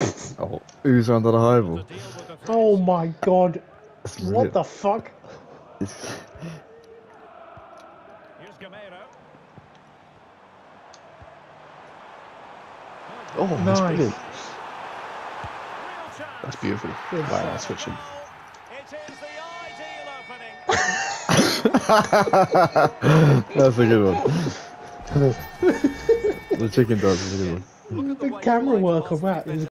Oh, who's under the high ball? Oh my god. That's What brilliant. the fuck? Oh, that's Nice. brilliant. That's beautiful. Good Right, shot. I'll switch him. That's a good one. The chicken dance is a good one. The camera work on that is